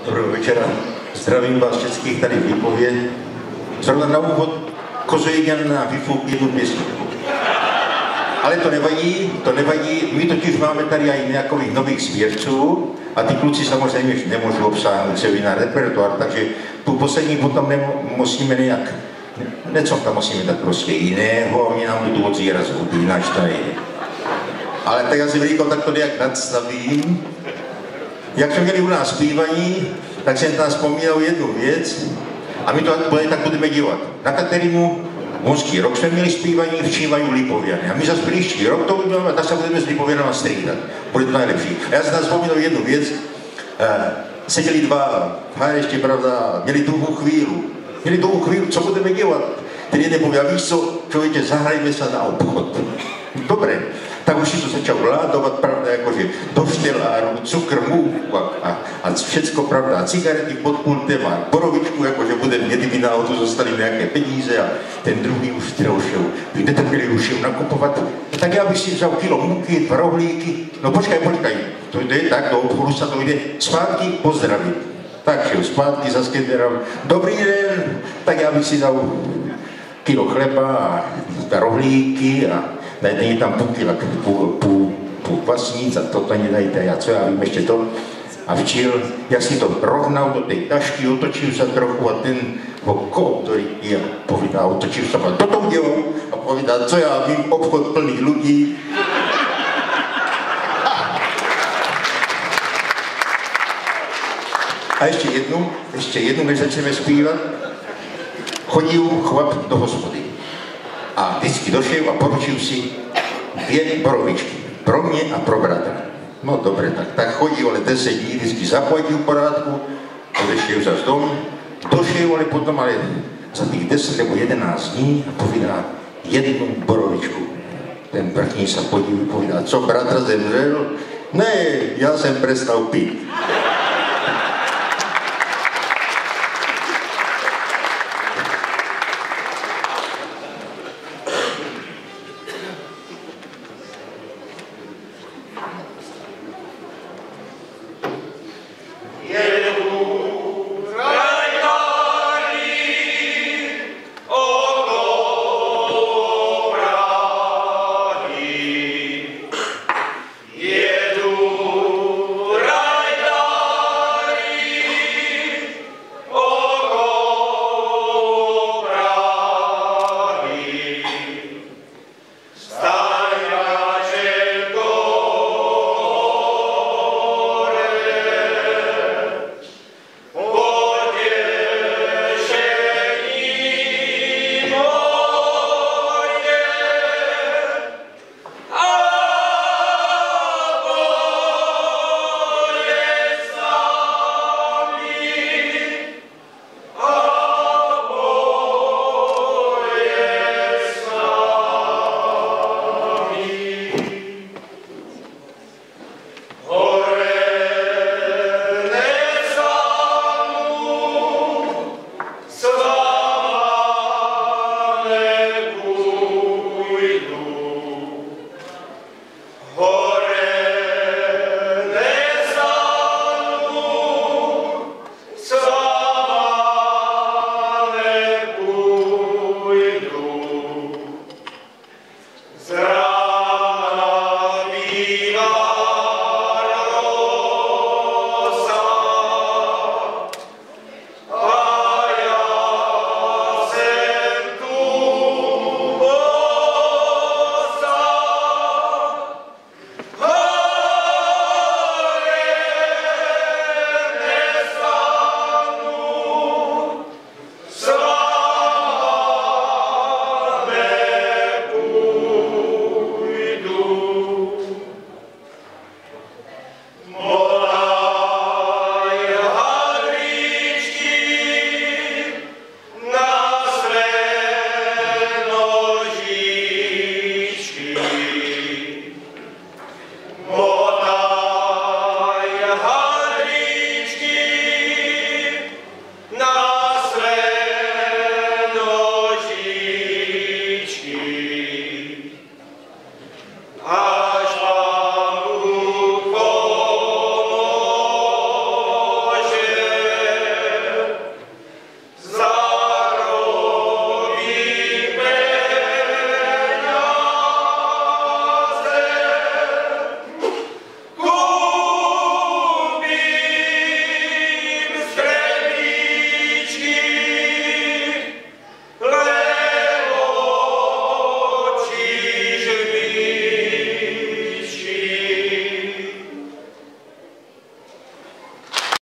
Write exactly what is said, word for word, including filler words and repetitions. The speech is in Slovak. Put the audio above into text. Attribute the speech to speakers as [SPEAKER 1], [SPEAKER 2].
[SPEAKER 1] Dobrého večera. Zdravím vás českých tady v Lipově. Zrovna na úvod Kozojďan na vyfouk jednu pěsničku. Ale to nevadí, to nevadí. My totiž máme tady i nějakých nových svědců a ty kluci samozřejmě nemůžou obsáhnout celý na repertoár, takže tu poslední potom musíme nějak, něco tam musíme dát prostě jiného a oni nám tu odzíraz hudí, náš tady. Ale tak já si říkal, tak to nějak nadstavím. Jak jsme měli u nás zpívaní, tak jsem tam vzpomínal jednu věc a my to tak budeme dělat. Na Kateřinu Monský rok jsme měli zpívaní v Čívají Lipověny. A my zase příští rok to uděláme a tak se budeme s Lipověnama střídat. Bude to nejlepší. A já jsem tam vzpomínal jednu věc. Seděli dva v ještě, pravda, měli druhou chvíli. Měli druhou chvíli, co budeme dělat. Ten jeden pověděl, víš co, člověče, zahrajme se na obchod. Dobré. Tak už si to začal vládovat, pravda, jakože do šteláru, cukr, můk a, a, a všecko, pravda, a cigarety pod pultem a borovičku, jakože bude mě, kdyby na auto zostaly nějaké peníze a ten druhý už teda šel, kde to byli už šel nakupovat, tak já bych si vzal kilo můky, dva rohlíky, no počkaj, počkaj, to jde tak, do obchodu se to jde, zpátky pozdravit. Tak šel zpátky, zase teda, dobrý den, tak já bych si dal kilo chleba a dva rohlíky a není tam půl kila, půl, půl, půl kvasnic a to ani dajte, a co já vím ještě to. A včil, jak si to rovnal do té tašky, otočil se trochu a ten ho který a povídá, otočil se a toto udělal a povídá, co já vím, obchod plný lidí. A ještě jednu, ještě jednu, než začneme zpívat. Chodil chlap do hospody. A vždycky došel a poručil si dvě borovičky. Pro mě a pro bratra. No dobré, tak, tak chodil, ale deset dní, vždycky zaplatil porádku, odešel zase domů, došel, ale potom, ale za těch deset nebo jedenáct dní a povídá jednu borovičku. Ten vrchní se podíval, povídá, co bratra zemřel? Ne, já jsem přestal pít.